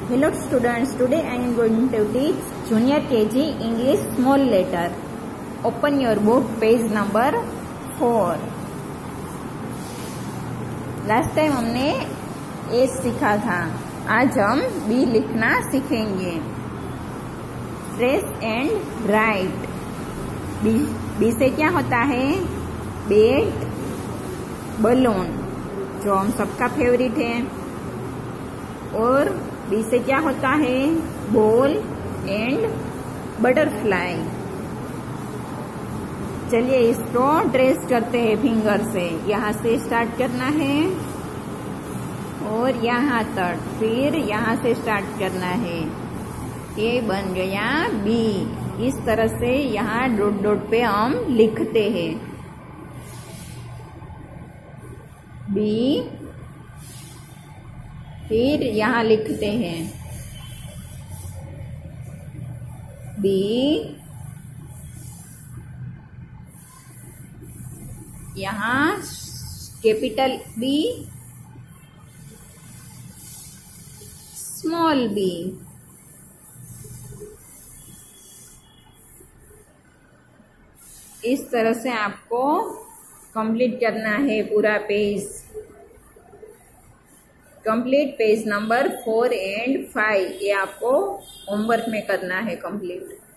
Hello students, today I am going to teach Junior KG English small letter. Open your book, page number 4. Last time हमने A सीखा था, आज हम B लिखना सीखेंगे. Trace and write. B से क्या होता है? Bat, balloon, जो हम सबका फेवरेट है. और बी से क्या होता है? Ball and butterfly. चलिए इसको ट्रेस करते हैं फिंगर से. यहाँ से स्टार्ट करना है और यहाँ तक, फिर यहाँ से स्टार्ट करना है. ये बन गया बी. इस तरह से यहाँ डॉट डॉट पे हम लिखते हैं. बी, फिर यहाँ लिखते हैं बी, यहाँ कैपिटल बी, स्मॉल बी. इस तरह से आपको कंप्लीट करना है पूरा page. Complete page number 4 and 5 ये आपको होमवर्क में करना है कंप्लीट.